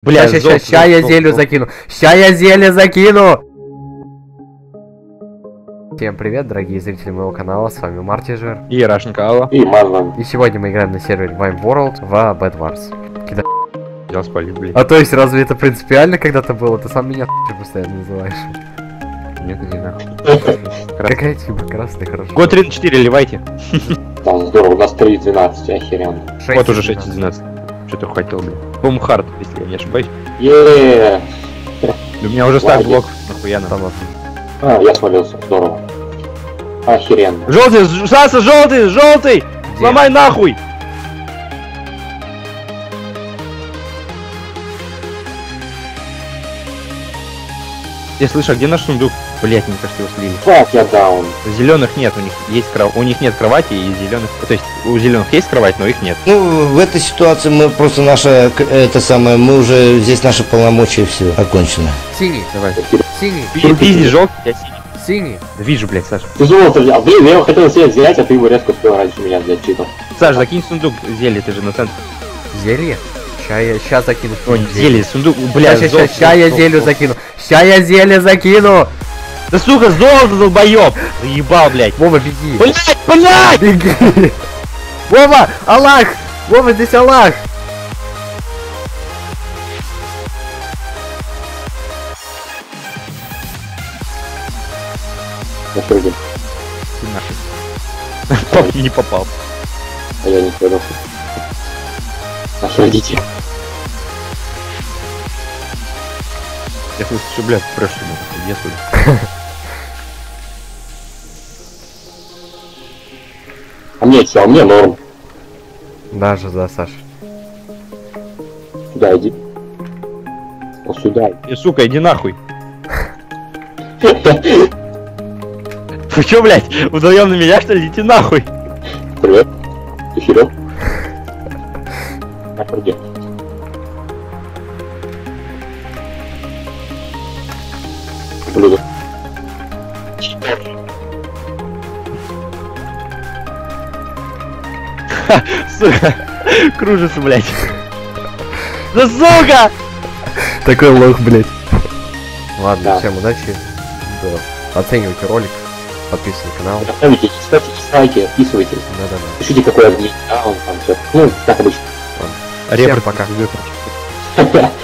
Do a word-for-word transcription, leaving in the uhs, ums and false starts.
Бля, ща, ща, ща я зелью закину. Ща я зелье закину. Всем привет, дорогие зрители моего канала, с вами Мартижер и Рашенкала. И Марван. И сегодня мы играем на сервере Vime World в Bed Wars. Кида... Я спалил, блин. А то есть разве это принципиально когда-то было? Ты сам меня постоянно называешь. Нет, не нахуй. Какая типа красная, хорошо. Год тридцать четыре ливайте. Там здорово, у нас три двенадцать, охеренно. Вот уже шесть двенадцать. Что ты хотел, блин. Бум хард, если я не ошибаюсь. Еее. У меня уже стак блок, нахуя нам. А, я свалился, здорово. Охеренно. Желтый, Саса, желтый, желтый! Сломай нахуй! Я слышу, а где наш сундук? Блять, мне кажется, его слили. Фак, я даун. Зеленых нет, у них есть кров... у них нет кровати и зеленых. То есть у зеленых есть кровать, но их нет. Ну, в этой ситуации мы просто наша, это самое, мы уже здесь наши полномочия все окончено. Синий, Давай. синий, Пизди, желтый, я синий. синий. Да вижу, блядь, Саша. Ты золото взял. Блин, я его хотел себе взять, а ты его резко успел раньше меня взять, читал. Саш, закинь сундук зелье, ты же на центр. Зелье? Ща я, ща закину. Ой, зелье, сундук, блядь, ща, ща, ща я зелью закину. Ща я зелье закину. Да сука, золото, долбоёб! Заебал, блядь. Вова, беги. Блядь, блядь! Беги. Вова, Аллах! Вова, здесь Аллах! На круге. Нахуй. Не попал. А я не понял. Наши родители. Я слышу, что, блядь, прошлый, я слышу. А мне все, а мне норм. Даже, да, Саш. Сюда иди. Вот сюда. И, сука, иди нахуй. Вы чё, блядь, вдвоем на меня, что ли? Идите нахуй. Привет. Ты херел? На круге. Блюдо. Сука, кружится, блядь. Да сука! Такой лох, блядь. Ладно, Да. всем удачи. Да. Оценивайте ролик, подписывайтесь на канал. Ставите, ставьте дизлайки, отписывайтесь. Да-да-да. Пишите, какой админ, да, он там все. Ну, как обычно. Всем Репорт пока. выключи.